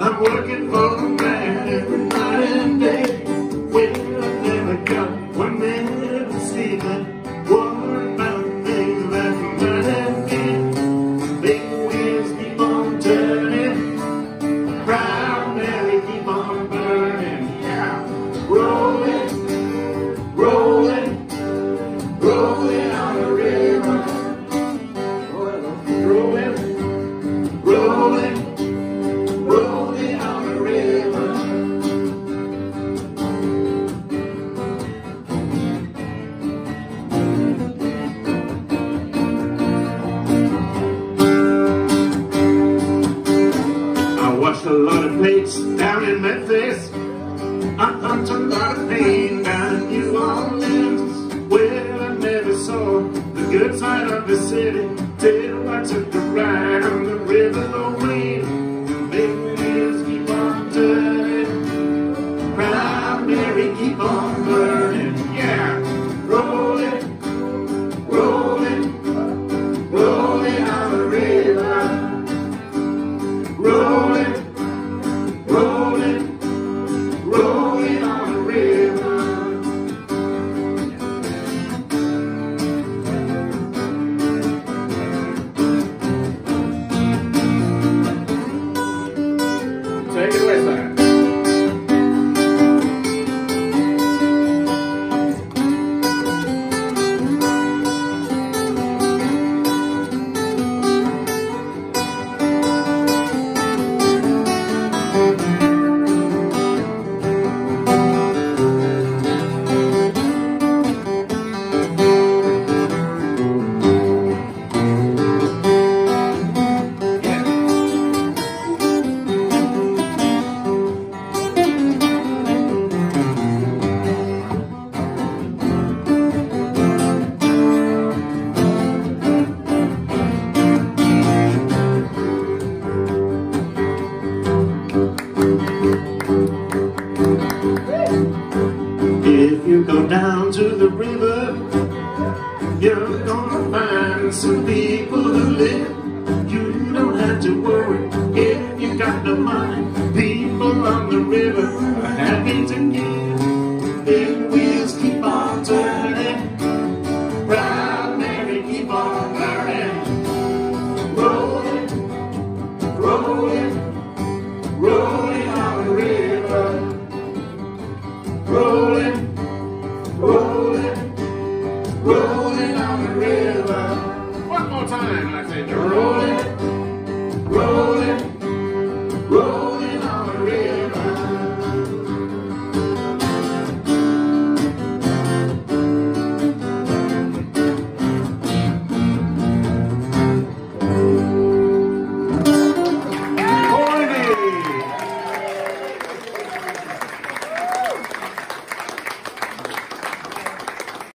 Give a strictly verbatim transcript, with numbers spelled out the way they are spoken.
I'm working for a man every night and day. Well, I never got one man to see that. Worry about things that might have been. Big wheels keep on turning, proud Mary keep on burning. Yeah, rolling, rolling, rolling on the river. Rolling, rolling, rolling on the river. I washed a lot of plates down in Memphis. I pumped a lot of pain down in New Orleans. Well, I never saw the good side of the city till I took the ride on the river Lorraine. Big wheels keep on turning, proud Mary keep on burning. Yeah, rolling, rolling, rolling on the river. Rolling, rolling, rolling on the river. Take it away, sir. If you go down to the river, you're gonna find some people who live. You don't have to worry if you got the money.